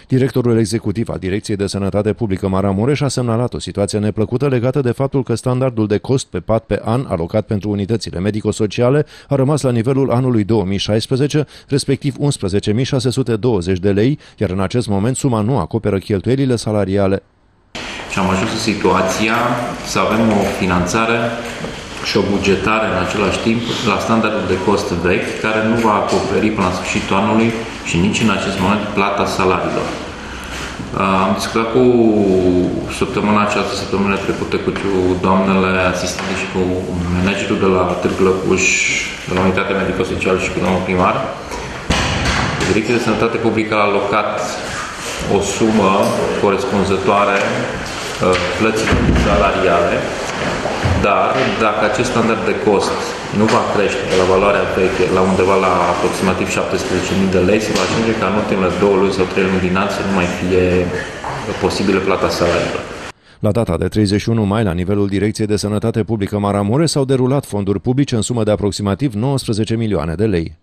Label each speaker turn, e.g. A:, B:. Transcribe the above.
A: Directorul executiv al Direcției de Sănătate Publică Maramureș a semnalat o situație neplăcută legată de faptul că standardul de cost pe pat pe an alocat pentru unitățile medico-sociale a rămas la nivelul anului 2016, respectiv 11.620 de lei, iar în acest moment suma nu acoperă cheltuielile salariale.
B: Și am ajuns în situația să avem o finanțare și o bugetare în același timp la standardul de cost vechi, care nu va acoperi până la sfârșitul anului și nici în acest moment plata salariilor. Am discutat cu săptămâna aceasta, săptămâna trecută, cu doamnele asistente și cu managerul de la Târgu Lăpuș, de la Unitatea Medico-Socială și cu domnul primar. Direcția de Sănătate Publică a alocat o sumă corespunzătoare plăților salariale, dar dacă acest standard de cost nu va crește de la valoarea veche la undeva la aproximativ 17.000 de lei, se va ajunge ca în ultimele 2 luni sau 3 luni din an să nu mai fie posibilă plata salariilor.
A: La data de 31 mai, la nivelul Direcției de Sănătate Publică Maramureș, s-au derulat fonduri publice în sumă de aproximativ 19 milioane de lei.